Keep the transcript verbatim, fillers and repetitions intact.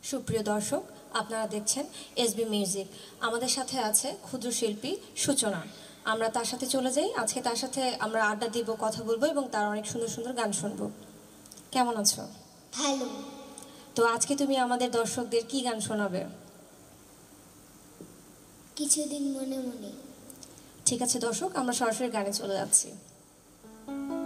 সুপ্রিয় দর্শক, আপনারা দেখছেন এসবি মিউজিক। আমাদের সাথে আছে ক্ষুদ্র শিল্পী সূচনা। আমরা তার সাথে চলে যাই। আজকে তার সাথে আমরা আড্ডা দিব, কথা বলবো এবং তার অনেক সুন্দর সুন্দর গান শুনবো। কেমন আছো? ভালো। তো আজকে তুমি আমাদের দর্শকদের কি গান শোনাবে? কিছুদিন মনে মনে। ঠিক আছে দর্শক, আমরা সরাসরি গানে চলে যাচ্ছি।